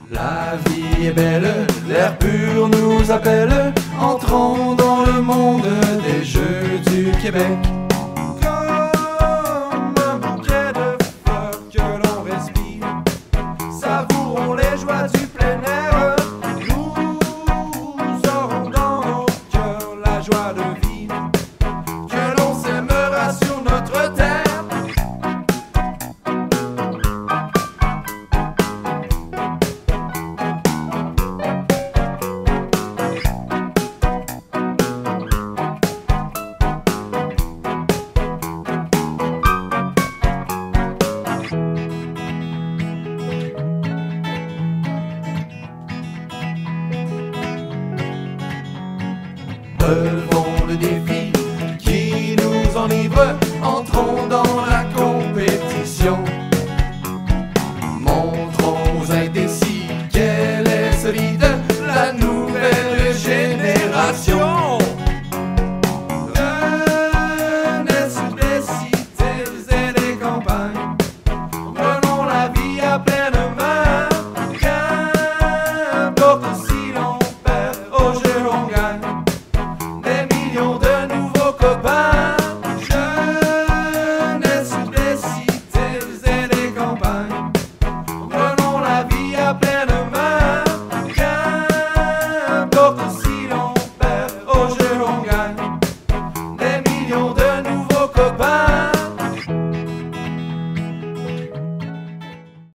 La vie est belle, l'air pur nous appelle, entrons dans le monde des Jeux du Québec. Comme un bouquet de fleurs que l'on respire, savourons les joies du plein air. Nous aurons dans nos cœurs la joie de vivre, que l'on s'aimera sur notre terre. Relevons le défi qui nous enivre, entrons dans la compétition. Montrons aux indécis qu'elle est solide, la nouvelle génération. Jeunesse des cités et des campagnes, prenons la vie à pleine main. Qu'importe si l'on perd, au jeu on gagne.